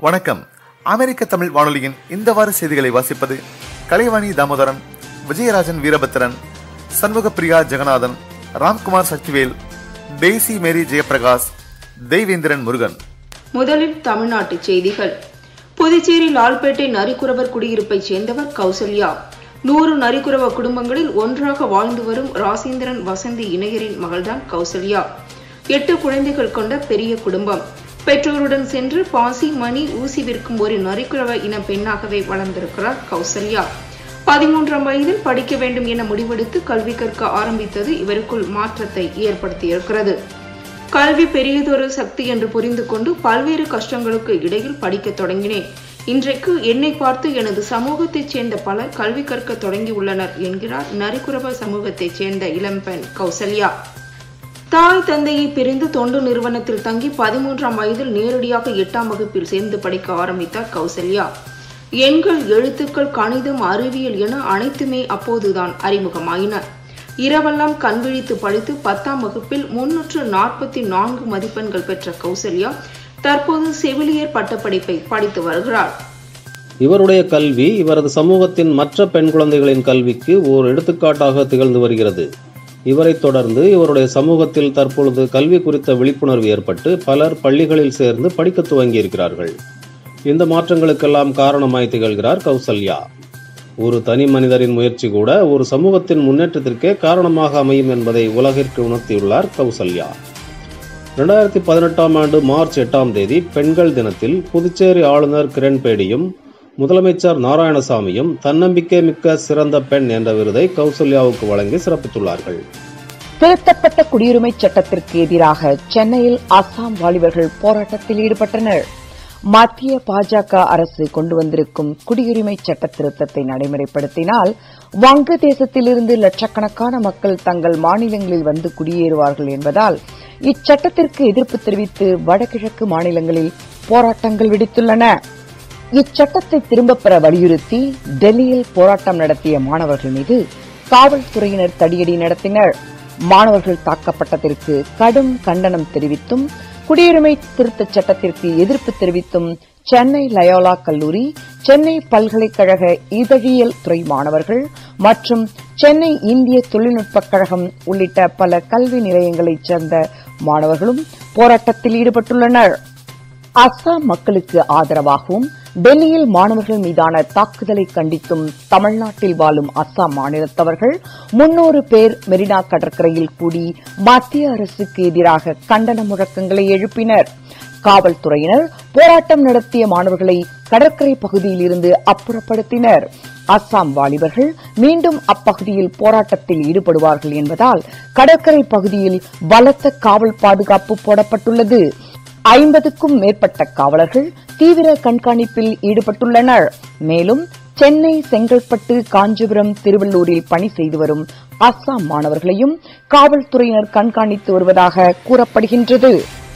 வணக்கம். அமெரிக்க தமிழ் வானொலியின் இந்த வார செய்திகளை வாசிப்பது கலைவாணி தாமோதரன், விஜயராஜன் வீரபத்திரன், சண்முகப்பிரியா ஜெகநாதன், ராம்குமார் சக்திவேல், டெய்சி மேரி ஜெயபிரகாஷ், தெய்வேந்திரன் முருகன். முதலில் தமிழ்நாட்டு செய்திகள். புதுச்சேரி லால்பேட்டை நரிக்குறவர் குடியிருப்பை சேர்ந்தவர் கௌசல்யா. 100 நரிக்குறவ குடும்பங்களில் ஒன்றாக வாழ்ந்து வரும் ராசேந்திரன் வசந்தி இணையரின் மகள்தான் கௌசல்யா. 8 குழந்தைகள் கொண்ட பெரிய குடும்பம். பெற்றோருடன் சென்று பாசி, மணி, ஊசி விற்கும் ஒரு நரிக்குறவ இன பெண்ணாகவே வளர்ந்திருக்கிறார் கௌசல்யா. 13ஆம் வயதில் படிக்க வேண்டும் என முடிவெடுத்து கல்வி கற்க ஆரம்பித்தது இவருக்குள் மாற்றத்தை ஏற்படுத்தியிருக்கிறது. கல்வி பெரியதொரு சக்தி என்று புரிந்து கொண்டு பல்வேறு கஷ்டங்களுக்கு இடையில் படிக்க தொடங்கினேன். இன்றைக்கு என்னை பார்த்து எனது சமூகத்தைச் சேர்ந்த பலர் கல்வி கற்க தொடங்கியுள்ளனர் என்கிறார் நரிக்குறவ சமூகத்தைச் சேர்ந்த இளம்பெண் கௌசல்யா. தாய் தந்தையை பிரிந்து தொண்டு நிறுவனத்தில் தங்கி 13ஆம் வயதில் நேரடியாக 8ஆம் வகுப்பில் சேர்ந்து படிக்க ஆரம்பித்தார் கௌசல்யா. எண்கள், எழுத்துக்கள், கணிதம், அறிவியல் என அனைத்துமே அப்போதுதான் அறிமுகமாயின. இரவெல்லாம் கண்விழித்து படித்து 10ஆம் வகுப்பில் 344 மதிப்பெண்கள் பெற்ற கௌசல்யா தற்போது செவிலியர் பட்டப்படிப்பை படித்து வருகிறார். இவருடைய கல்வி இவரது சமூகத்தின் மற்ற பெண் குழந்தைகளின் கல்விக்கு ஓர் எடுத்துக்காட்டாக திகழ்ந்து வருகிறது. இவரை தொடர்ந்து இவருடைய சமூகத்தில் தற்பொழுது கல்வி குறித்த விழிப்புணர்வு ஏற்பட்டு பலர் பள்ளிகளில் சேர்ந்து படிக்க துவங்கியிருக்கிறார்கள். இந்த மாற்றங்களுக்கெல்லாம் காரணமாய் திகழ்கிறார் கௌசல்யா. ஒரு தனி மனிதரின் முயற்சி கூட ஒரு சமூகத்தின் முன்னேற்றத்திற்கே காரணமாக அமையும் என்பதை உலகிற்கு உணர்த்தியுள்ளார் கௌசல்யா. 2018ஆம் ஆண்டு மார்ச் 8ஆம் தேதி பெண்கள் தினத்தில் புதுச்சேரி ஆளுநர் கிரண்பேடியும் முதலமைச்சர் நாராயணசாமியும் தன்னம்பிக்கை மிக்க சிறந்த பெண் என்ற விருதை கௌசல்யாவுக்கு வழங்கி சிறப்பித்துள்ளார்கள். திருத்தப்பட்ட குடியுரிமை சட்டத்திற்கு எதிராக சென்னையில் அஸ்ஸாம் வாலிபர்கள் போராட்டத்தில் ஈடுபட்டனர். மத்திய பாஜக அரசு கொண்டு வந்திருக்கும் குடியுரிமை சட்ட திருத்தத்தை நடைமுறைப்படுத்தினால் வங்கதேசத்திலிருந்து லட்சக்கணக்கான மக்கள் தங்கள் மாநிலங்களில் வந்து குடியேறுவார்கள் என்பதால் இச்சட்டத்திற்கு எதிர்ப்பு தெரிவித்து வடகிழக்கு மாநிலங்களில் போராட்டங்கள் வெடித்துள்ளன. இச்சட்டத்தை திரும்பப் பெற வலியுறுத்தி டெல்லியில் போராட்டம் நடத்திய மாணவர்கள் மீது காவல்துறையினர் தடியடி நடத்தினர். மாணவர்கள் தாக்கப்பட்டதற்கு கடும் கண்டனம் தெரிவித்தும் குடியுரிமை திருத்தச் சட்டத்திற்கு எதிர்ப்பு தெரிவித்தும் சென்னை லயோலா கல்லூரி, சென்னை பல்கலைக்கழக இதழியல் துறை மாணவர்கள் மற்றும் சென்னை இந்திய தொழில்நுட்பக் கழகம் உள்ளிட்ட பல கல்வி நிலையங்களைச் சேர்ந்த மாணவர்களும் போராட்டத்தில் ஈடுபட்டுள்ளனர். அஸ்ஸாம் மக்களுக்கு ஆதரவாகவும் டெல்லியில் மாணவர்கள் மீதான தாக்குதலை கண்டித்தும் தமிழ்நாட்டில் வாழும் அஸ்ஸாம் மாநிலத்தவர்கள் 300 பேர் மெரினா கடற்கரையில் கூடி மத்திய அரசுக்கு எதிராக கண்டன முழக்கங்களை எழுப்பினர். காவல்துறையினர் போராட்டம் நடத்திய மாணவர்களை கடற்கரை பகுதியில் இருந்து அப்புறப்படுத்தினர். அஸ்ஸாம் வாலிபர்கள் மீண்டும் அப்பகுதியில் போராட்டத்தில் ஈடுபடுவார்கள் என்பதால் கடற்கரை பகுதியில் பலத்த காவல் பாதுகாப்பு போடப்பட்டுள்ளது. 50க்கும் மேற்பட்ட காவலர்கள் தீவிர கண்காணிப்பில் ஈடுபட்டுள்ளனர். மேலும் சென்னை, செங்கல்பட்டு, காஞ்சிபுரம், திருவள்ளூரில் பணி செய்து வரும் அஸ்ஸாம் மாணவர்களையும் காவல்துறையினர் கண்காணித்து வருவதாக கூறப்படுகின்றது.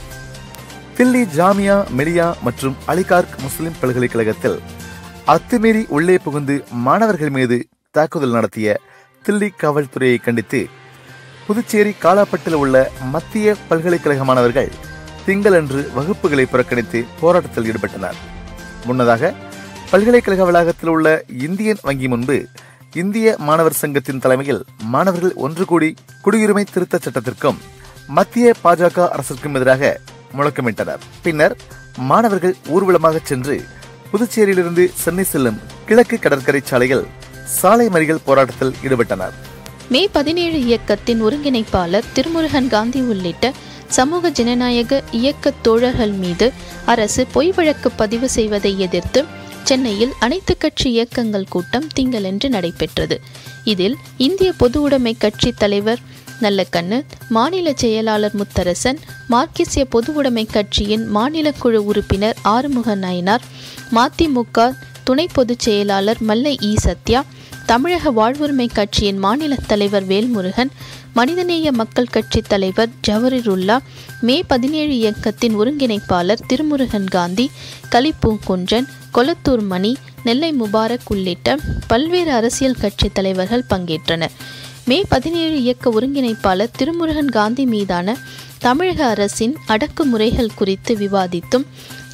தில்லி ஜாமியா மிலியா மற்றும் அலிகார்க் முஸ்லிம் பல்கலைக்கழகத்தில் அத்துமீறி உள்ளே புகுந்து மாணவர்கள் மீது தாக்குதல் நடத்திய தில்லி காவல்துறையை கண்டித்து புதுச்சேரி காலாப்பட்டில் உள்ள மத்திய பல்கலைக்கழக மாணவர்கள் திங்களன்று வகுப்புகளை புறக்கணித்து போராட்டத்தில் ஈடுபட்டனர். முன்னதாக பல்கலைக்கழக வளாகத்தில் உள்ள இந்தியன் வங்கி முன்பு இந்திய மாணவர் சங்கத்தின் தலைமையில் மாணவர்கள் ஒன்று கூடி குடியுரிமை திருத்த சட்டத்திற்கும் மத்திய பாஜக அரசிற்கும் எதிராக முழக்கமிட்டனர். பின்னர் மாணவர்கள் ஊர்வலமாக சென்று புதுச்சேரியிலிருந்து சென்னை செல்லும் கிழக்கு கடற்கரை சாலையில் சாலை மறியல் போராட்டத்தில் ஈடுபட்டனர். மே 17 இயக்கத்தின் ஒருங்கிணைப்பாளர் திருமுருகன் காந்தி உள்ளிட்ட சமூக ஜனநாயக இயக்க தோழர்கள் மீது அரசு பொய் வழக்கு பதிவு செய்வதை எதிர்த்து சென்னையில் அனைத்து கட்சி இயக்கங்கள் கூட்டம் திங்களன்று நடைபெற்றது. இதில் இந்திய பொது உடைமை கட்சி தலைவர் நல்லக்கண்ணு, மாநில செயலாளர் முத்தரசன், மார்க்சிய பொது உடைமை கட்சியின் மாநில குழு உறுப்பினர் ஆறுமுக நாயனார், மதிமுக துணை பொதுச் செயலாளர் மல்லை ஈ சத்யா, தமிழக வாழ்வுரிமை கட்சியின் மாநில தலைவர் வேல்முருகன், மனிதநேய மக்கள் கட்சி தலைவர் ஜவஹருல்லா, மே 17 இயக்கத்தின் ஒருங்கிணைப்பாளர் திருமுருகன் காந்தி, கலிப்பூங்குன்றன், கொளத்தூர் மணி, நெல்லை முபாரக் உள்ளிட்ட பல்வேறு அரசியல் கட்சி தலைவர்கள் பங்கேற்றனர். மே 17 இயக்க ஒருங்கிணைப்பாளர் திருமுருகன் காந்தி மீதான தமிழக அரசின் அடக்குமுறைகள் குறித்து விவாதித்தும்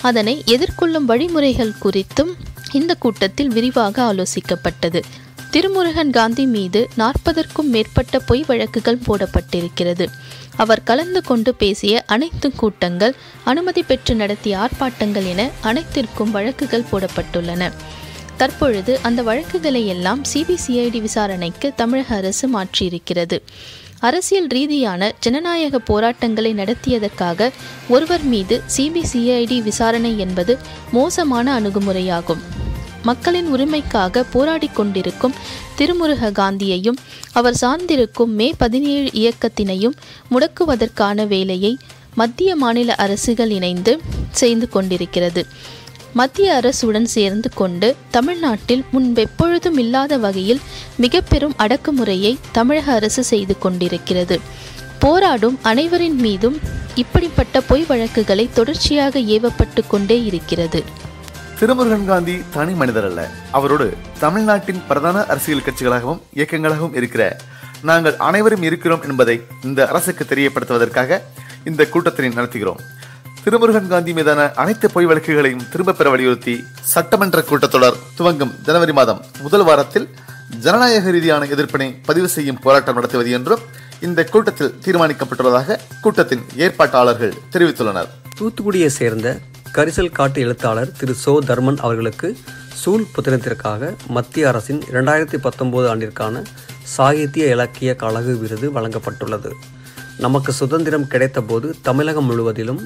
அதனை எதிர்கொள்ளும் வழிமுறைகள் குறித்தும் இந்த கூட்டத்தில் விரிவாக ஆலோசிக்கப்பட்டது. திருமுருகன் காந்தி மீது 40க்கும் மேற்பட்ட பொய் வழக்குகள் போடப்பட்டிருக்கிறது. அவர் கலந்து கொண்டு பேசிய அனைத்து கூட்டங்கள், அனுமதி பெற்று நடத்திய ஆர்ப்பாட்டங்கள் என அனைத்திற்கும் வழக்குகள் போடப்பட்டுள்ளன. தற்பொழுது அந்த வழக்குகளை எல்லாம் சிபிசிஐடி விசாரணைக்கு தமிழக அரசு மாற்றியிருக்கிறது. அரசியல் ரீதியான ஜனநாயக போராட்டங்களை நடத்தியதற்காக ஒருவர் மீது சிபிசிஐடி விசாரணை என்பது மோசமான அணுகுமுறையாகும். மக்களின் உரிமைக்காக போராடி கொண்டிருக்கும் திருமுருக காந்தியையும் அவர் சார்ந்திருக்கும் மே 17 இயக்கத்தினையும் முடக்குவதற்கான வேலையை மத்திய மாநில அரசுகள் இணைந்து செய்து கொண்டிருக்கிறது. மத்திய அரசுடன் சேர்ந்து கொண்டு தமிழ்நாட்டில் முன்பெப்பொழுதும் இல்லாத வகையில் மிக பெரும் அடக்குமுறையை தமிழக அரசு செய்து கொண்டிருக்கிறது. போராடும் அனைவரின் மீதும் இப்படிப்பட்ட பொய் வழக்குகளை தொடர்ச்சியாக ஏவப்பட்டு கொண்டே இருக்கிறது. திருமுருகன் காந்தி தனி மனிதர் அல்ல. அவரோடு தமிழ்நாட்டின் பிரதான அரசியல் கட்சிகளாகவும் இயக்கங்களாகவும் இருக்கிற நாங்கள் அனைவரும் இருக்கிறோம் என்பதை இந்த அரசுக்கு தெரியப்படுத்துவதற்காக இந்த கூட்டத்தினை நடத்துகிறோம். திருமுருகன் காந்தி மீதான அனைத்து பொய் வழக்குகளையும் திரும்ப பெற வலியுறுத்தி சட்டமன்ற கூட்டத்தொடர் துவங்கும் ஜனவரி மாதம் முதல் வாரத்தில் ஜனநாயக ரீதியான எதிர்ப்பினை பதிவு செய்யும் போராட்டம் நடத்துவது என்றும் இந்த கூட்டத்தில் தீர்மானிக்கப்பட்டுள்ளதாக கூட்டத்தின் ஏற்பாட்டாளர்கள் தெரிவித்துள்ளனர். தூத்துக்குடியை சேர்ந்த கரிசல் காட்டு எழுத்தாளர் திரு சோ தர்மன் அவர்களுக்கு சூல் புத்தகத்திற்காக மத்திய அரசின் 2019 ஆண்டிற்கான சாகித்ய இலக்கிய கழகு விருது வழங்கப்பட்டுள்ளது. நமக்கு சுதந்திரம் கிடைத்த போது தமிழகம் முழுவதிலும்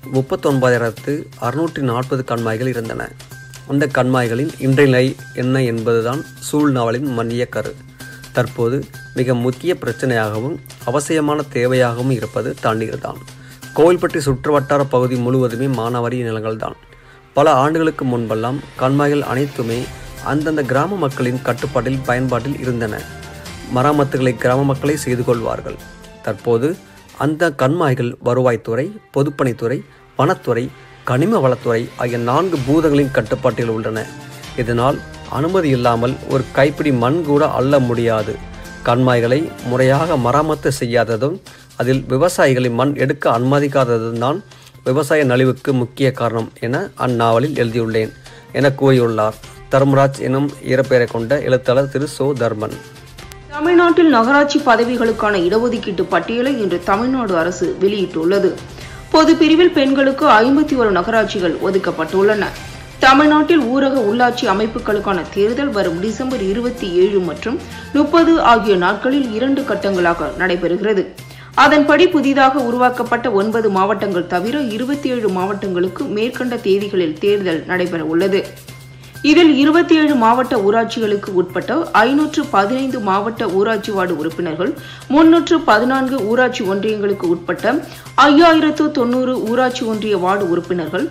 39,640 கண்மாய்கள் இருந்தன. அந்த கண்மாய்களின் இன்றைய நிலை என்ன என்பதுதான் சூழ் நாவலின் மையக்கரு. தற்போது மிக முக்கிய பிரச்சனையாகவும் அவசியமான தேவையாகவும் இருப்பது தண்ணீர்தான். கோவில்பட்டி சுற்றுவட்டார பகுதி முழுவதுமே மானாவாரி நிலங்கள்தான். பல ஆண்டுகளுக்கு முன்பெல்லாம் கண்மாய்கள் அனைத்துமே அந்தந்த கிராம மக்களின் கட்டுப்பாட்டில் பயன்பாட்டில் இருந்தன. மராமத்துகளை கிராம மக்களை செய்து கொள்வார்கள். தற்போது அந்த கண்மாய்கள் வருவாய்த்துறை, பொதுப்பணித்துறை, வனத்துறை, கனிம வளத்துறை ஆகிய 4 பூதங்களின் கட்டுப்பாட்டில் உள்ளன. இதனால் அனுமதி இல்லாமல் ஒரு கைப்பிடி மண் கூட அள்ள முடியாது. கண்மாய்களை முறையாக மராமத்து செய்யாததும் அதில் விவசாயிகளை மண் எடுக்க அனுமதிக்காததும் தான் விவசாய நலிவுக்கு முக்கிய காரணம் என அந்நாவலில் எழுதியுள்ளேன் என கூறியுள்ளார் தர்மராஜ் எனும் இயற்பெயரை கொண்ட எழுத்தாளர் திரு சோ தர்மன். தமிழ்நாட்டில் நகராட்சி பதவிகளுக்கான இடஒதுக்கீட்டு பட்டியலை இன்று தமிழ்நாடு அரசு வெளியிட்டுள்ளது. பொது பிரிவில் பெண்களுக்கு 51 நகராட்சிகள் ஒதுக்கப்பட்டுள்ளன. தமிழ்நாட்டில் ஊரக உள்ளாட்சி அமைப்புகளுக்கான தேர்தல் வரும் டிசம்பர் 27 மற்றும் 30 ஆகிய நாட்களில் 2 கட்டங்களாக நடைபெறுகிறது. அதன்படி புதிதாக உருவாக்கப்பட்ட 9 மாவட்டங்கள் தவிர 27 மாவட்டங்களுக்கு மேற்கண்ட தேதிகளில் தேர்தல் நடைபெற உள்ளது. இதில் 27 மாவட்ட ஊராட்சிகளுக்கு உட்பட்ட 515 மாவட்ட ஊராட்சி வார்டு உறுப்பினர்கள், 314 ஊராட்சி ஒன்றியங்களுக்கு உட்பட்ட 5090 ஊராட்சி ஒன்றிய வார்டு உறுப்பினர்கள்,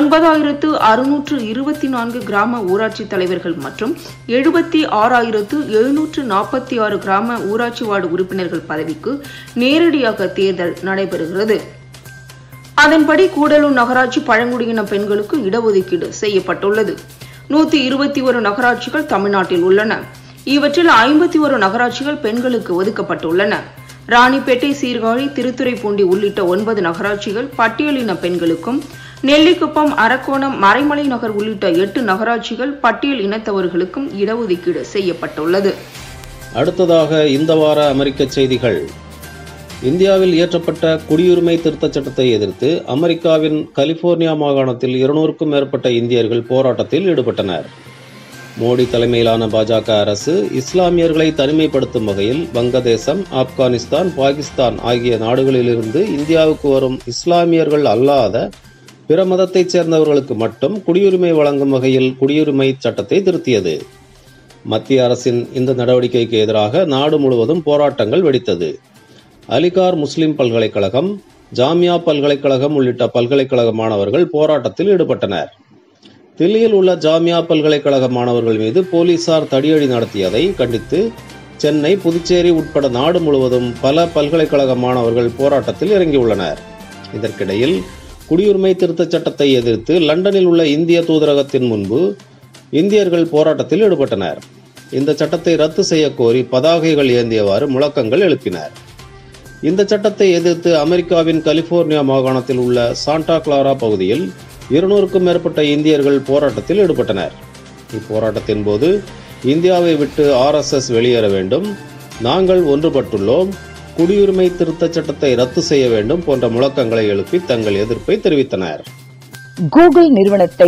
9624 கிராம ஊராட்சி தலைவர்கள் மற்றும் 76746 கிராம ஊராட்சி வார்டு உறுப்பினர்கள் பதவிக்கு நேரடியாக தேர்தல் நடைபெறுகிறது. அதன்படி கூடலூர் நகராட்சி பழங்குடியின பெண்களுக்கு இடஒதுக்கீடு செய்யப்பட்டுள்ளது. 121 நகராட்சிகள் தமிழ்நாட்டில் உள்ளன. இவற்றில் 51 நகராட்சிகள் பெண்களுக்கு ஒதுக்கப்பட்டுள்ளன. ராணிப்பேட்டை, சீர்காழி, திருத்துறைப்பூண்டி உள்ளிட்ட 9 நகராட்சிகள் பட்டியலின பெண்களுக்கும், நெல்லிக்குப்பம், அரக்கோணம், மறைமலை நகர் உள்ளிட்ட 8 நகராட்சிகள் பட்டியல் இனத்தவர்களுக்கும் இடஒதுக்கீடு செய்யப்பட்டுள்ளது. அடுத்ததாக இந்த வார அமெரிக்க செய்திகள். இந்தியாவில் இயற்றப்பட்ட குடியுரிமை திருத்தச் சட்டத்தை எதிர்த்து அமெரிக்காவின் கலிபோர்னியா மாகாணத்தில் 200க்கும் மேற்பட்ட இந்தியர்கள் போராட்டத்தில் ஈடுபட்டனர். மோடி தலைமையிலான பாஜக அரசு இஸ்லாமியர்களை தனிமைப்படுத்தும் வகையில் வங்கதேசம், ஆப்கானிஸ்தான், பாகிஸ்தான் ஆகிய நாடுகளிலிருந்து இந்தியாவுக்கு வரும் இஸ்லாமியர்கள் அல்லாத பிற மதத்தைச் சேர்ந்தவர்களுக்கு மட்டும் குடியுரிமை வழங்கும் வகையில் குடியுரிமை சட்டத்தை திருத்தியது. மத்திய அரசின் இந்த நடவடிக்கைக்கு எதிராக நாடு முழுவதும் போராட்டங்கள் வெடித்தது. அலிகார் முஸ்லிம் பல்கலைக்கழகம், ஜாமியா பல்கலைக்கழகம் உள்ளிட்ட பல்கலைக்கழக மாணவர்கள் போராட்டத்தில் ஈடுபட்டனர். தில்லியில் உள்ள ஜாமியா பல்கலைக்கழக மாணவர்கள் மீது போலீசார் தடியடி நடத்தியதை கண்டித்து சென்னை, புதுச்சேரி உட்பட நாடு முழுவதும் பல பல்கலைக்கழக மாணவர்கள் போராட்டத்தில் இறங்கியுள்ளனர். இதற்கிடையில் குடியுரிமை திருத்தச் சட்டத்தை எதிர்த்து லண்டனில் உள்ள இந்திய தூதரகத்தின் முன்பு இந்தியர்கள் போராட்டத்தில் ஈடுபட்டனர். இந்த சட்டத்தை ரத்து செய்ய கோரி பதாகைகள் ஏந்தியவாறு முழக்கங்கள் எழுப்பினர். இந்த சட்டத்தை எதிர்த்து அமெரிக்காவின் கலிபோர்னியா மாகாணத்தில் உள்ள சாண்டா கிளாரா பகுதியில் 200க்கும் மேற்பட்ட இந்தியர்கள் போராட்டத்தில் ஈடுபட்டனர். இப்போராட்டத்தின் போது இந்தியாவை விட்டு RSS வெளியேற வேண்டும், நாங்கள் ஒன்றுபட்டுள்ளோம், குடியுரிமை திருத்தச் சட்டத்தை ரத்து செய்ய வேண்டும் போன்ற முழக்கங்களை எழுப்பி தங்கள் எதிர்ப்பை தெரிவித்தனர். கூகுள் நிறுவனத்தை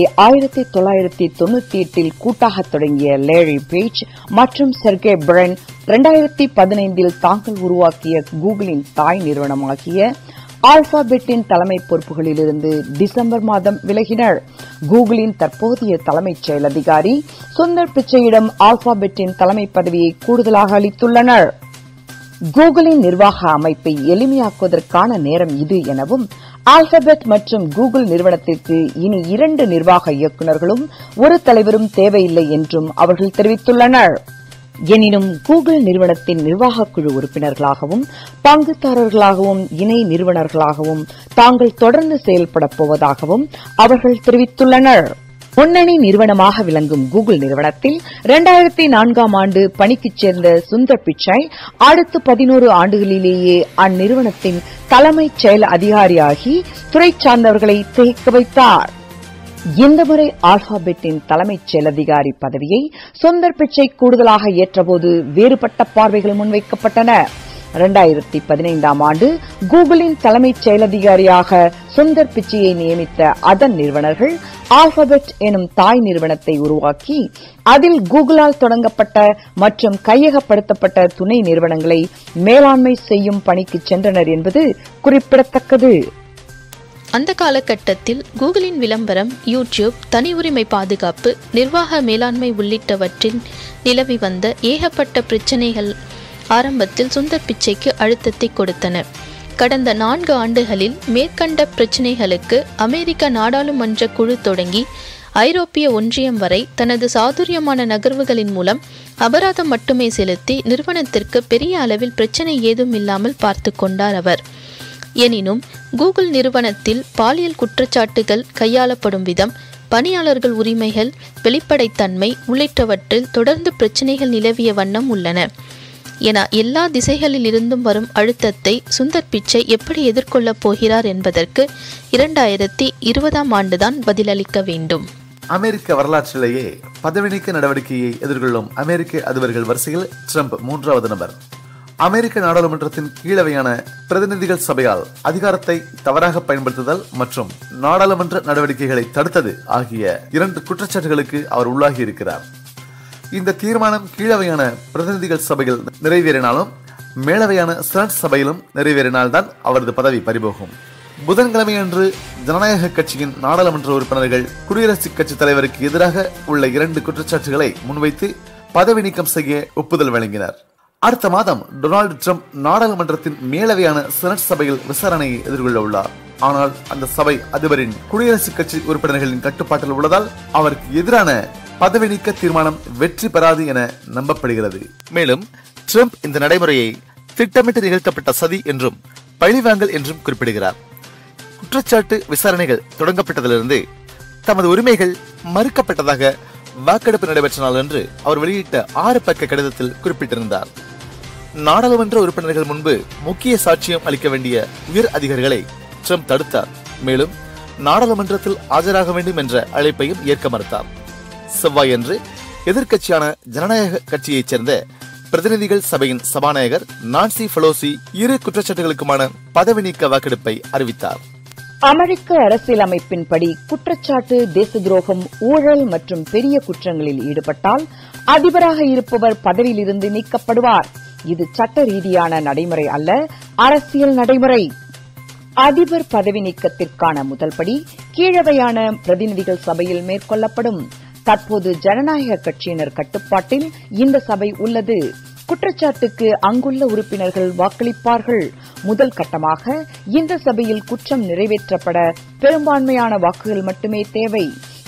1998 கூட்டாக தொடங்கிய லேரி பேஜ் மற்றும் செர்கே பிரின் 2015 தாங்கள் உருவாக்கிய கூகுளின் தாய் நிறுவனமாகிய ஆல்பாபெட்டின் தலைமை பொறுப்புகளிலிருந்து டிசம்பர் மாதம் விலகினர். கூகுளின் தற்போதைய தலைமைச் செயல் அதிகாரி சுந்தர் பிச்சையிடம் ஆல்பாபெட்டின் தலைமை பதவியை கூடுதலாக அளித்துள்ளனர். கூகுளின் நிர்வாக அமைப்பை எளிமையாக்குவதற்கான நேரம் இது எனவும், ஆல்பாபெட் மற்றும் கூகுள் நிறுவனத்திற்கு இனி 2 நிர்வாக இயக்குநர்களும் ஒரு தலைவரும் தேவையில்லை என்றும் அவர்கள் தெரிவித்துள்ளனர். எனினும் கூகுள் நிறுவனத்தின் நிர்வாகக் குழு உறுப்பினர்களாகவும் பங்குதாரர்களாகவும் இணை நிறுவனர்களாகவும் தாங்கள் தொடர்ந்து செயல்படப் போவதாகவும் அவர்கள் தெரிவித்துள்ளனர். முன்னணி நிறுவனமாக விளங்கும் கூகுள் நிறுவனத்தில் 2004ஆம் ஆண்டு பணிக்குச் சேர்ந்த சுந்தர் பிச்சை அடுத்த 11 ஆண்டுகளிலேயே அந்நிறுவனத்தின் தலைமைச் செயல் அதிகாரியாகி துறை சார்ந்தவர்களை திகைக்க வைத்தார். இந்த முறை ஆல்பாபெட்டின் தலைமைச் செயல் அதிகாரி பதவியை சுந்தர் பிச்சை கூடுதலாக ஏற்றபோது வேறுபட்ட பார்வைகள் முன்வைக்கப்பட்டன. 2015ஆம் ஆண்டு கூகுளின் தலைமைச் செயல் அதிகாரியாக சுந்தர் பிச்சையை நியமித்த அதன் நிறுவனர்கள் ஆல்பாபெட் எனும் தாய் நிறுவனத்தை உருவாக்கி அதில் கூகுளால் தொடங்கப்பட்ட மற்றும் கையகப்படுத்தப்பட்ட துணை நிறுவனங்களை மேலாண்மை செய்யும் பணிக்கு சென்றனர் என்பது குறிப்பிடத்தக்கது. அந்த காலகட்டத்தில் கூகுளின் விளம்பரம், யூடியூப், தனி உரிமை பாதுகாப்பு, நிர்வாக மேலாண்மை உள்ளிட்டவற்றில் நிலவி வந்த ஏகப்பட்ட பிரச்சினைகள் ஆரம்பத்தில் சுந்தர் பிச்சைக்கு அழுத்தத்தை கொடுத்தன. கடந்த 4 ஆண்டுகளில் மேற்கண்ட பிரச்சினைகளுக்கு அமெரிக்க நாடாளுமன்ற குழு தொடங்கி ஐரோப்பிய ஒன்றியம் வரை தனது சாதுரியமான நகர்வுகளின் மூலம் அபராதம் மட்டுமே செலுத்தி நிறுவனத்திற்கு பெரிய அளவில் பிரச்சினை ஏதும் இல்லாமல் பார்த்து கொண்டார் அவர். எனினும் கூகுள் நிறுவனத்தில் பாலியல் குற்றச்சாட்டுகள் கையாளப்படும் விதம், பணியாளர்கள் உரிமைகள், வெளிப்படைத்தன்மை உள்ளிட்டவற்றில் தொடர்ந்து பிரச்சினைகள் நிலவிய வண்ணம் உள்ளன என எல்லா திசைகளில் இருந்தும் வரும் அழுத்தத்தை சுந்தர் பிச்சை எப்படி எதிர்கொள்ளப் போகிறார் என்பதற்கு 2020ஆம் ஆண்டுதான் பதிலளிக்க வேண்டும். அமெரிக்க வரலாற்றிலேயே பதவி நீக்க நடவடிக்கையை எதிர்கொள்ளும் அமெரிக்க அதிபர்கள் வரிசையில் ட்ரம்ப் 3வது நபர். அமெரிக்க நாடாளுமன்றத்தின் கீழவையான பிரதிநிதிகள் சபையால் அதிகாரத்தை தவறாக பயன்படுத்துதல் மற்றும் நாடாளுமன்ற நடவடிக்கைகளை தடுத்தது ஆகிய 2 குற்றச்சாட்டுகளுக்கு அவர் உள்ளாகி இருக்கிறார். இந்த தீர்மானம் கீழவையான பிரதிநிதிகள் சபையில் நிறைவேறினாலும் மேலவையான செனட் சபையிலும் நிறைவேறினால்தான் அவரது பதவி பறிபோகும். புதன்கிழமையன்று ஜனநாயக கட்சியின் நாடாளுமன்ற உறுப்பினர்கள் குடியரசுக் கட்சி தலைவருக்கு எதிராக உள்ள 2 குற்றச்சாட்டுகளை முன்வைத்து பதவி நீக்கம் செய்ய ஒப்புதல் வழங்கினர். அடுத்த மாதம் டொனால்டு ட்ரம்ப் நாடாளுமன்றத்தின் மேலவையான செனட் சபையில் விசாரணையை எதிர்கொள்ள உள்ளார். ஆனால் அந்த சபை அதிபரின் குடியரசுக் கட்சி உறுப்பினர்களின் கட்டுப்பாட்டில் உள்ளதால் அவருக்கு எதிரான பதவி நீக்க தீர்மானம் வெற்றி பெறாது என நம்பப்படுகிறது. மேலும் ட்ரம்ப் இந்த நடைமுறையை திட்டமிட்டு நிகழ்த்தப்பட்ட சதி என்றும் பழிவாங்கல் என்றும் குறிப்பிடுகிறார். குற்றச்சாட்டு விசாரணைகள் தொடங்கப்பட்டதிலிருந்து தமது உரிமைகள் மறுக்கப்பட்டதாக வாக்கெடுப்பு நடைபெற்ற நாள் என்று அவர் வெளியிட்ட 6 பக்க கடிதத்தில் குறிப்பிட்டிருந்தார். நாடாளுமன்ற உறுப்பினர்கள் முன்பு முக்கிய சாட்சியம் அளிக்க வேண்டிய உயர் அதிகாரிகளை ட்ரம்ப் தடுத்தார். மேலும் நாடாளுமன்றத்தில் ஆஜராக வேண்டும் என்ற அழைப்பையும் ஏற்க மறுத்தார். செவ்வாயன்று எதிர்க்கட்சியான ஜனநாயக கட்சியைச் சேர்ந்த பிரதிநிதிகள் சபையின் சபாநாயகர் நான்சி பெலோசி 2 குற்றச்சாட்டுகளுக்குமான பதவி நீக்க வாக்கெடுப்பை அறிவித்தார். அமெரிக்க அரசியலமைப்பின்படி குற்றச்சாட்டு, தேச துரோகம், ஊழல் மற்றும் பெரிய குற்றங்களில் ஈடுபட்டால் அதிபராக இருப்பவர் பதவியிலிருந்து நீக்கப்படுவார். இது சட்ட ரீதியான நடைமுறை அல்ல, அரசியல் நடைமுறை. அதிபர் பதவி நீக்கத்திற்கான முதல் படி கீழவையான பிரதிநிதிகள் சபையில் மேற்கொள்ளப்படும். தற்போது ஜனநாயக கட்சியினர் கட்டுப்பாட்டில் இந்த சபை உள்ளது. குற்றச்சாட்டுக்கு அங்குள்ள உறுப்பினர்கள் வாக்களிப்பார்கள். முதல் கட்டமாக இந்த சபையில் குற்றம் நிறைவேற்றப்பட பெரும்பான்மையான வாக்குகள் மட்டுமே தேவை.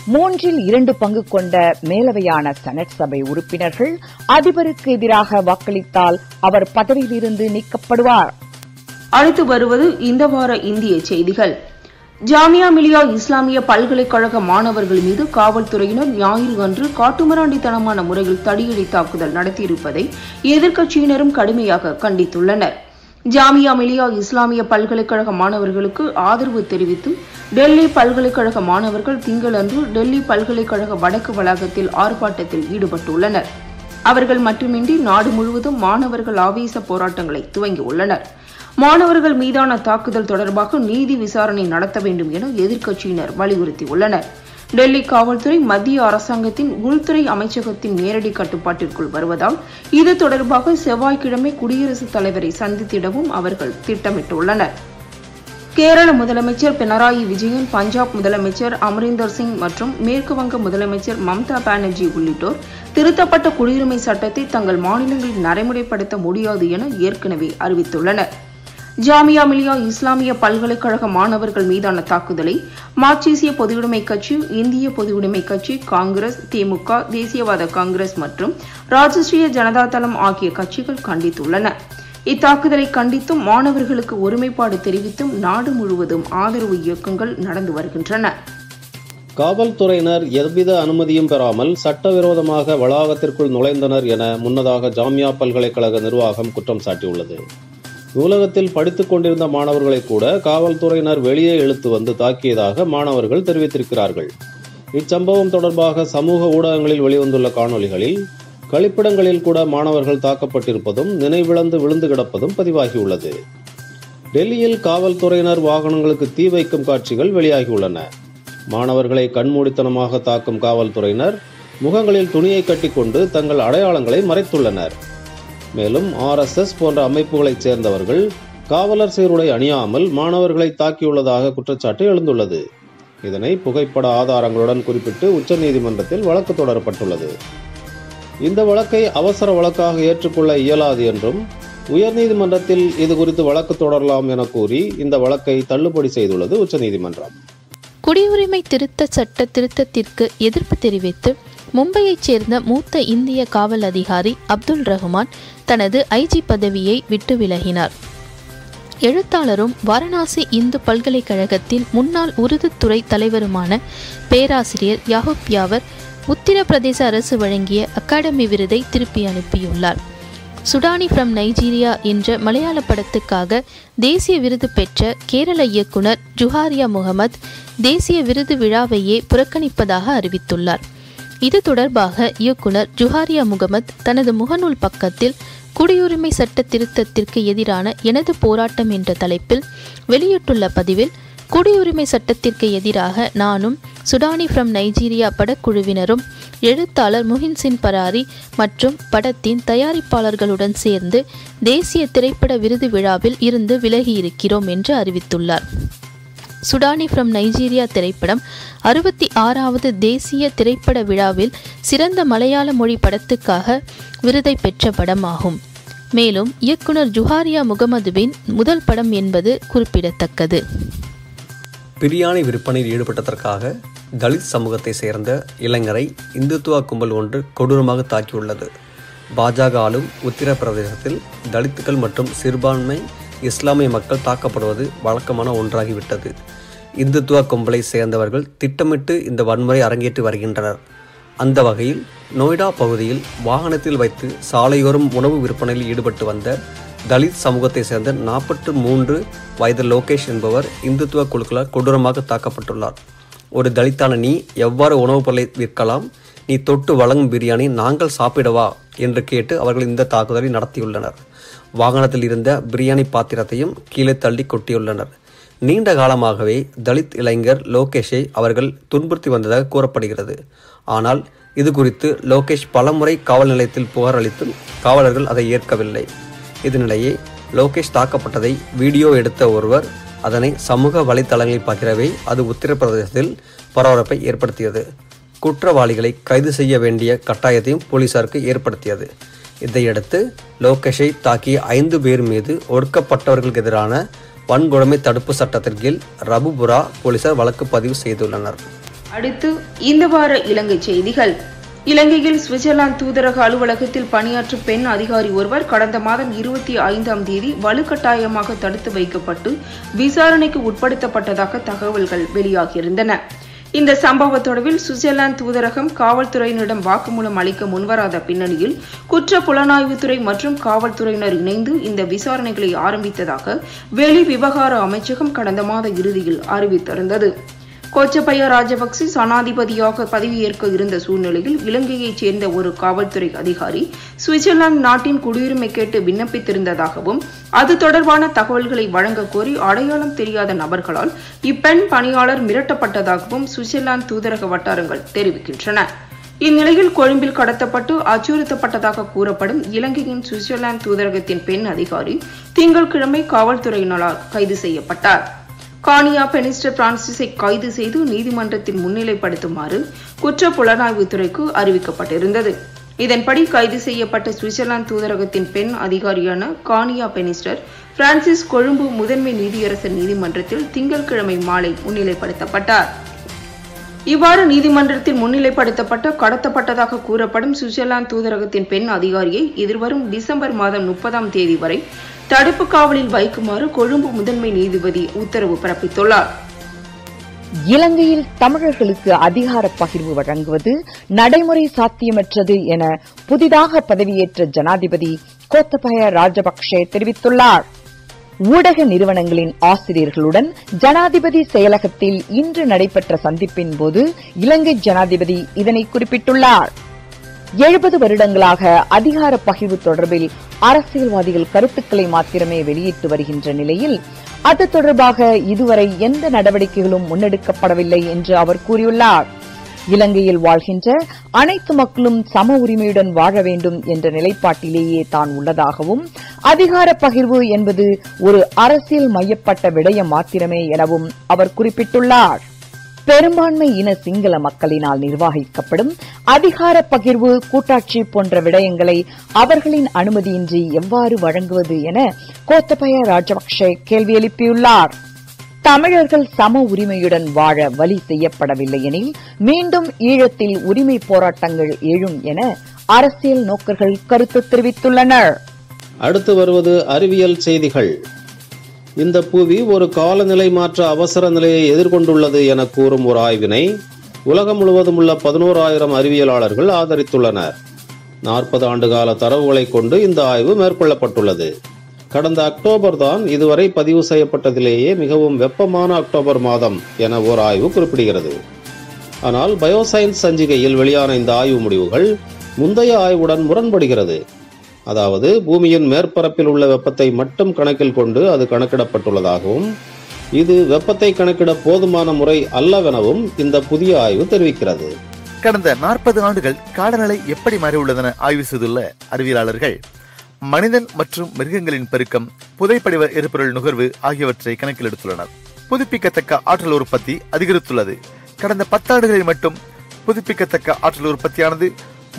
3/2 பங்கு கொண்ட மேலவையான செனட் சபை உறுப்பினர்கள் அதிபருக்கு எதிராக வாக்களித்தால் அவர் பதவியிலிருந்து நீக்கப்படுவார். அடுத்து வருவது இந்த வார இந்திய செய்திகள். ஜாமியா மிலியா இஸ்லாமிய பல்கலைக்கழக மாணவர்கள் மீது காவல்துறையினர் ஞாயிறு அன்று காட்டுமிராண்டித்தனமான முறையில் தடியடி தாக்குதல் நடத்தியிருப்பதை எதிர்க்கட்சியினரும் கடுமையாக கண்டித்துள்ளனர். ஜாமியா மிலியா இஸ்லாமிய பல்கலைக்கழக மாணவர்களுக்கு ஆதரவு தெரிவித்து டெல்லி பல்கலைக்கழக மாணவர்கள் திங்களன்று டெல்லி பல்கலைக்கழக வடக்கு வளாகத்தில் ஆர்ப்பாட்டத்தில் ஈடுபட்டுள்ளனர். அவர்கள் மட்டுமின்றி நாடு முழுவதும் மாணவர்கள் ஆவேச போராட்டங்களை துவங்கியுள்ளனர். மாணவர்கள் மீதான தாக்குதல் தொடர்பாக நீதி விசாரணை நடத்த வேண்டும் என எதிர்க்கட்சியினர் வலியுறுத்தியுள்ளனர். டெல்லி காவல்துறை மத்திய அரசாங்கத்தின் உள்துறை அமைச்சகத்தின் நேரடி கட்டுப்பாட்டிற்குள் வருவதால் இது தொடர்பாக செவ்வாய்க்கிழமை குடியரசுத் தலைவரை சந்தித்திடவும் அவர்கள் திட்டமிட்டுள்ளனர். கேரள முதலமைச்சர் பினராயி விஜயன், பஞ்சாப் முதலமைச்சர் அமரிந்தர் சிங் மற்றும் மேற்கு வங்க முதலமைச்சர் மம்தா பானர்ஜி உள்ளிட்டோர் திருத்தப்பட்ட குடியுரிமை சட்டத்தை தங்கள் மாநிலங்களில் நடைமுறைப்படுத்த முடியாது என ஏற்கனவே அறிவித்துள்ளனர். ஜாமியா மிலியா இஸ்லாமிய பல்கலைக்கழக மாணவர்கள் மீதான தாக்குதலை மார்க்சிய பொதுவுடைமை கட்சி, இந்திய பொதுவுடைமை கட்சி, காங்கிரஸ், திமுக, தேசியவாத காங்கிரஸ் மற்றும் ராஷ்டிரிய ஜனதா தளம் ஆகிய கட்சிகள் கண்டித்துள்ளன. இத்தாக்குதலை கண்டித்தும் மாணவர்களுக்கு ஒருமைப்பாடு தெரிவித்தும் நாடு முழுவதும் ஆதரவு இயக்கங்கள் நடந்து வருகின்றன. காவல்துறையினர் எவ்வித அனுமதியும் பெறாமல் சட்டவிரோதமாக வளாகத்திற்குள் நுழைந்தனர் என முன்னதாக ஜாமியா பல்கலைக்கழக நிர்வாகம் குற்றம் சாட்டியுள்ளது. நூலகத்தில் படித்துக் கொண்டிருந்த மாணவர்களை கூட காவல்துறையினர் வெளியே இழுத்து வந்து தாக்கியதாக மாணவர்கள் தெரிவித்திருக்கிறார்கள். இச்சம்பவம் தொடர்பாக சமூக ஊடகங்களில் வெளிவந்துள்ள காணொலிகளில் கழிப்பிடங்களில் கூட மாணவர்கள் தாக்கப்பட்டிருப்பதும் நினைவிழந்து விழுந்து கிடப்பதும் பதிவாகியுள்ளது. டெல்லியில் காவல்துறையினர் வாகனங்களுக்கு தீ வைக்கும் காட்சிகள் வெளியாகியுள்ளன. மாணவர்களை கண்மூடித்தனமாக தாக்கும் காவல்துறையினர் முகங்களில் துணியை கட்டிக்கொண்டு தங்கள் அடையாளங்களை மறைத்துள்ளனர். மேலும் RSS போன்ற அமைப்புகளைச் சேர்ந்தவர்கள் காவலர் சீருடை அணியாமல் மாணவர்களை தாக்கியுள்ளதாக குற்றச்சாட்டு எழுந்துள்ளது. இதனை புகைப்பட ஆதாரங்களுடன் குறிப்பிட்டு உச்சநீதிமன்றத்தில் வழக்கு தொடரப்பட்டுள்ளது. இந்த வழக்கை அவசர வழக்காக ஏற்றுக்கொள்ள இயலாது என்றும் உயர்நீதிமன்றத்தில் இது குறித்து வழக்கு தொடரலாம் என கூறி இந்த வழக்கை தள்ளுபடி செய்துள்ளது உச்சநீதிமன்றம். குடியுரிமை திருத்த சட்ட திருத்தத்திற்கு எதிர்ப்பு தெரிவித்து மும்பையைச் சேர்ந்த மூத்த இந்திய காவல் அதிகாரி அப்துல் ரஹ்மான் தனது IG பதவியை விட்டு விலகினார். எழுத்தாளரும் வாரணாசி இந்து பல்கலைக்கழகத்தின் முன்னாள் உருது துறை தலைவருமான பேராசிரியர் யாகூப் யாவர் உத்தரப்பிரதேச அரசு வழங்கிய அகாடமி விருதை திருப்பி அனுப்பியுள்ளார். சுடானி ஃப்ரம் நைஜீரியா என்ற மலையாள படத்துக்காக தேசிய விருது பெற்ற கேரள இயக்குனர் ஜுஹாரியா முகமது தேசிய விருது விழாவையே புறக்கணிப்பதாக அறிவித்துள்ளார். இது தொடர்பாக இயக்குனர் ஜுஹாரியா முகமது தனது முகநூல் பக்கத்தில் குடியுரிமை சட்ட திருத்தத்திற்கு எதிரான எனது போராட்டம் என்ற தலைப்பில் வெளியிட்டுள்ள பதிவில், குடியுரிமை சட்டத்திற்கு எதிராக நானும் சுடானி ஃப்ரம் நைஜீரியா படக்குழுவினரும் எழுத்தாளர் முஹின்சின் பராரி மற்றும் படத்தின் தயாரிப்பாளர்களுடன் சேர்ந்து தேசிய திரைப்பட விருது விழாவில் இருந்து விலகியிருக்கிறோம் என்று அறிவித்துள்ளார். சுடானி ஃப்ரம் நைஜீரியா திரைப்படம் 66வது தேசிய திரைப்பட விழாவில் சிறந்த மலையாள மொழி படத்துக்காக விருதை பெற்ற படம் ஆகும். மேலும் இயக்குனர் ஜுஹாரியா முகமதுவின் முதல் படம் என்பது குறிப்பிடத்தக்கது. பிரியாணி விற்பனையில் ஈடுபட்டதற்காக தலித் சமூகத்தை சேர்ந்த இளைஞரை இந்துத்துவ கும்பல் ஒன்று கொடூரமாக தாக்கியுள்ளது. பாஜக ஆளும் உத்தரப்பிரதேசத்தில் தலித்துகள் மற்றும் சிறுபான்மை இஸ்லாமிய மக்கள் தாக்கப்படுவது வழக்கமான ஒன்றாகிவிட்டது. இந்துத்துவ கும்பலை சேர்ந்தவர்கள் திட்டமிட்டு இந்த வன்முறை அரங்கேற்றி வருகின்றனர். அந்த வகையில் நொய்டா பகுதியில் வாகனத்தில் வைத்து சாலையோரம் உணவு விற்பனையில் ஈடுபட்டு வந்த தலித் சமூகத்தை சேர்ந்த 43 வயது லோகேஷ் என்பவர் இந்துத்துவ குழுக்களால் கொடூரமாக தாக்கப்பட்டுள்ளார். ஒரு தலித்தான நீ எவ்வாறு உணவுப் பொருளை விற்கலாம்? நீ தொட்டு வழங்கும் பிரியாணி நாங்கள் சாப்பிடவா என்று கேட்டு அவர்கள் இந்த தாக்குதலை நடத்தியுள்ளனர். வாகனத்தில் இருந்த பிரியாணி பாத்திரத்தையும் கீழே தள்ளி கொட்டியுள்ளனர். நீண்ட காலமாகவே தலித் இளைஞர் லோகேஷை அவர்கள் துன்புறுத்தி வந்ததாக கூறப்படுகிறது. ஆனால் இது குறித்து லோகேஷ் பலமுறை காவல் நிலையத்தில் புகார் அளித்தும் காவலர்கள் அதை ஏற்கவில்லை. இதனிடையே லோகேஷ் தாக்கப்பட்டதை வீடியோ எடுத்த ஒருவர் அதனை சமூக வலைத்தளங்களில் பகிரவே அது உத்தரப்பிரதேசத்தில் பரபரப்பை ஏற்படுத்தியது. குற்றவாளிகளை கைது செய்ய வேண்டிய கட்டாயத்தையும் போலீசாருக்கு ஏற்படுத்தியது. இதையடுத்து லோகேஷை தாக்கிய 5 பேர் மீது ஒடுக்கப்பட்டவர்களுக்கு எதிரான வன்கொடுமை தடுப்பு சட்டத்தின் கீழ் ரபுபுரா போலீசார் வழக்கு பதிவு செய்துள்ளனர். அடுத்து இந்த வார இலங்கை செய்திகள். இலங்கையில் சுவிட்சர்லாந்து தூதரக அலுவலகத்தில் பணியாற்றும் பெண் அதிகாரி ஒருவர் கடந்த மாதம் 25ஆம் தேதி வலுக்கட்டாயமாக தடுத்து வைக்கப்பட்டு விசாரணைக்கு உட்படுத்தப்பட்டதாக தகவல்கள் வெளியாகியிருந்தன. இந்த சம்பவ தொடர்பில் சுவிட்சர்லாந்து தூதரகம் காவல்துறையினரிடம் வாக்குமூலம் அளிக்க முன்வராத பின்னணியில் குற்ற புலனாய்வுத்துறை மற்றும் காவல்துறையினர் இணைந்து இந்த விசாரணைகளை ஆரம்பித்ததாக வெளி விவகார அமைச்சகம் கடந்த மாத இறுதியில் அறிவித்திருந்தது. கோச்சபய ராஜபக்சே சனாதிபதியாக பதவியேற்க இருந்த சூழ்நிலையில் இலங்கையைச் சேர்ந்த ஒரு காவல்துறை அதிகாரி சுவிட்சர்லாந்து நாட்டின் குடியுரிமை கேட்டு விண்ணப்பித்திருந்ததாகவும் அது தொடர்பான தகவல்களை வழங்க கோரி அடையாளம் தெரியாத நபர்களால் இப்பெண் பணியாளர் மிரட்டப்பட்டதாகவும் சுவிட்சர்லாந்து தூதரக வட்டாரங்கள் தெரிவிக்கின்றன. இந்நிலையில் கொழும்பில் கடத்தப்பட்டு அச்சுறுத்தப்பட்டதாக கூறப்படும் இலங்கையின் சுவிட்சர்லாந்து தூதரகத்தின் பெண் அதிகாரி திங்கட்கிழமை காவல்துறையினரால் கைது செய்யப்பட்டார். கானியா பெனிஸ்டர் பிரான்சிஸை கைது செய்து நீதிமன்றத்தில் முன்னிலைப்படுத்துமாறு குற்ற புலனாய்வுத்துறைக்கு அறிவிக்கப்பட்டிருந்தது. இதன்படி கைது செய்யப்பட்ட சுவிட்சர்லாந்து தூதரகத்தின் பெண் அதிகாரியான கானியா பெனிஸ்டர் பிரான்சிஸ் கொழும்பு முதன்மை நீதியரசர் நீதிமன்றத்தில் திங்கட்கிழமை மாலை முன்னிலைப்படுத்தப்பட்டார். இவ்வாறு நீதிமன்றத்தில் முன்னிலைப்படுத்தப்பட்ட கடத்தப்பட்டதாக கூறப்படும் சுவிட்சர்லாந்து தூதரகத்தின் பெண் அதிகாரியை எதிர்வரும் டிசம்பர் மாதம் 30ஆம் தேதி வரை தடுப்பு காவலில் வைக்குமாறு கொழும்பு முதன்மை நீதிபதி உத்தரவு பிறப்பித்துள்ளார். இலங்கையில் தமிழர்களுக்கு அதிகார பகிர்வு வழங்குவது நடைமுறை சாத்தியமற்றது என புதிதாக பதவியேற்ற ஜனாதிபதி கோத்தபய ராஜபக்சே தெரிவித்துள்ளார். ஊடக நிறுவனங்களின் ஆசிரியர்களுடன் ஜனாதிபதி செயலகத்தில் இன்று நடைபெற்ற சந்திப்பின் போது இலங்கை ஜனாதிபதி இதனை குறிப்பிட்டுள்ளார். 70 வருடங்களாக அதிகார பகிர்வு தொடர்பில் அரசியல்வாதிகள் கருத்துக்களை மாத்திரமே வெளியிட்டு வருகின்ற நிலையில் அது தொடர்பாக இதுவரை எந்த நடவடிக்கைகளும் முன்னெடுக்கப்படவில்லை என்று அவர் கூறியுள்ளார். இலங்கையில் வாழ்கின்ற அனைத்து மக்களும் சம உரிமையுடன் வாழ வேண்டும் என்ற நிலைப்பாட்டிலேயே தான் உள்ளதாகவும் அதிகார பகிர்வு என்பது ஒரு அரசியல் மையப்பட்ட விடயம் மாத்திரமே எனவும் அவர் குறிப்பிட்டுள்ளார். பெரும்பான்மை இன சிங்கள மக்களினால் நிர்வகிக்கப்படும் அதிகார பகிர்வு கூட்டாட்சி போன்ற விடயங்களை அவர்களின் அனுமதியின்றி எவ்வாறு வழங்குவது என கோத்தபய ராஜபக்சே கேள்வி எழுப்பியுள்ளார். தமிழர்கள் சம உரிமையுடன் வாழ வழி செய்யப்படவில்லை எனில் மீண்டும் ஈழத்தில் உரிமை போராட்டங்கள் எழும் என அரசியல் நோக்கர்கள் கருத்து தெரிவித்துள்ளனர். அடுத்து வருவது அறிவியல் செய்திகள். இந்த புவி ஒரு காலநிலை மாற்ற அவசர நிலையை எதிர்கொண்டுள்ளது என கூறும் ஒரு ஆய்வினை உலகம் முழுவதும் உள்ள 11,000 அறிவியலாளர்கள் ஆதரித்துள்ளனர். 40 ஆண்டுகால தரவுகளை கொண்டு இந்த ஆய்வு மேற்கொள்ளப்பட்டுள்ளது. கடந்த அக்டோபர் தான் இதுவரை பதிவு செய்யப்பட்டதிலேயே மிகவும் வெப்பமான அக்டோபர் மாதம் என ஓர் ஆய்வு குறிப்பிடுகிறது. ஆனால் பயோசயின்ஸ் சஞ்சிகையில் வெளியான இந்த ஆய்வு முடிவுகள் முந்தைய ஆய்வுடன் முரண்படுகிறது. அதாவது பூமியின் மேற்பரப்பில் உள்ள வெப்பத்தை மட்டும் கணக்கில் கொண்டு அது கணக்கிடப்பட்டுள்ளதாகவும் இது வெப்பத்தை கணக்கிட போதுமான முறை அல்லவெனவும் இந்த புதிய ஆய்வு தெரிவிக்கிறது. கடந்த 40 ஆண்டுகள் காலநிலை எப்படி மாறியுள்ளதென ஆய்வு செய்துள்ள அறிவியலாளர்கள் மனிதன் மற்றும் மிருகங்களின் பெருக்கம், புதைப்படிவ எரிபொருள் நுகர்வு ஆகியவற்றை கணக்கில் எடுத்துள்ளனர். புதுப்பிக்கத்தக்க ஆற்றல் உற்பத்தி அதிகரித்துள்ளது. கடந்த 10 ஆண்டுகளில் மட்டும் புதுப்பிக்கத்தக்க ஆற்றல் உற்பத்தியானது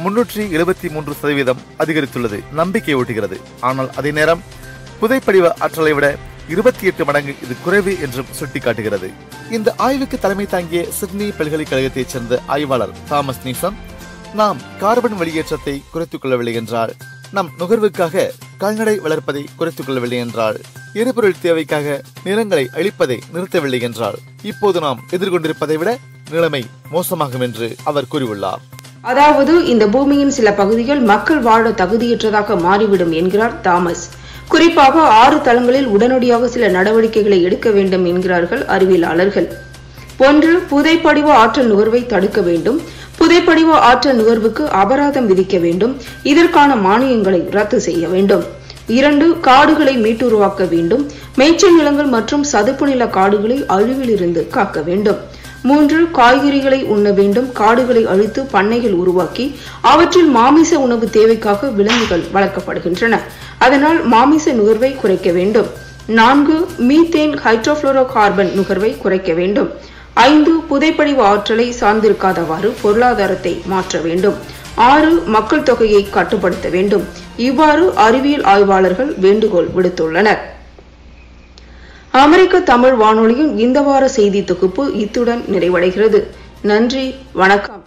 373% அதிகரித்துள்ளது நம்பிக்கை ஊட்டுகிறது. ஆனால் அதே நேரம் புதைப்படிவ ஆற்றலை விட 28 மடங்கு இது குறைவு என்றும் சுட்டிக்காட்டுகிறது. இந்த ஆய்வுக்கு தலைமை தாங்கிய சிட்னி பல்கலைக்கழகத்தைச் சேர்ந்த ஆய்வாளர் தாமஸ் நீசம், நாம் கார்பன் வெளியேற்றத்தை குறைத்துக் கொள்ளவில்லை என்றால், நம் நுகர்வுக்காக கால்நடை வளர்ப்பதை குறைத்துக் கொள்ளவில்லை என்றால், எரிபொருள் தேவைக்காக நிலங்களை அழிப்பதை நிறுத்தவில்லை என்றால், இப்போது நாம் எதிர்கொண்டிருப்பதை விட நிலைமை மோசமாகும் என்று அவர் கூறியுள்ளார். அதாவது இந்த பூமியின் சில பகுதிகள் மக்கள் வாழ தகுதியற்றதாக மாறிவிடும் என்கிறார் தாமஸ். குறிப்பாக 6 தளங்களில் உடனடியாக சில நடவடிக்கைகளை எடுக்க வேண்டும் என்கிறார்கள் அறிவியலாளர்கள். 1. புதைப்படிவ ஆற்றல் நுகர்வை தடுக்க வேண்டும். புதைப்படிவ ஆற்றல் நுகர்வுக்கு அபராதம் விதிக்க வேண்டும். இதற்கான மானியங்களை ரத்து செய்ய வேண்டும். 2. காடுகளை மீட்டுருவாக்க வேண்டும். மேய்ச்சல் நிலங்கள் மற்றும் சதுப்பு நில காடுகளை அழிவிலிருந்து காக்க வேண்டும். 3. காய்கறிகளை உண்ண வேண்டும். காடுகளை அழித்து பண்ணைகள் உருவாக்கி அவற்றில் மாமிச உணவு தேவைக்காக விலங்குகள் வளர்க்கப்படுகின்றன. அதனால் மாமிச நுகர்வை குறைக்க வேண்டும். 4. மீத்தேன் ஹைட்ரோஃபுளோரோ கார்பன் நுகர்வை குறைக்க வேண்டும். 5. புதைப்படிவ ஆற்றலை சார்ந்திருக்காதவாறு பொருளாதாரத்தை மாற்ற வேண்டும். 6. மக்கள் தொகையை கட்டுப்படுத்த வேண்டும். இவ்வாறு அறிவியல் ஆய்வாளர்கள் வேண்டுகோள் விடுத்துள்ளனர். அமெரிக்க தமிழ் வானொலியின் இந்த வார செய்தி தொகுப்பு இத்துடன் நிறைவடைகிறது. நன்றி, வணக்கம்.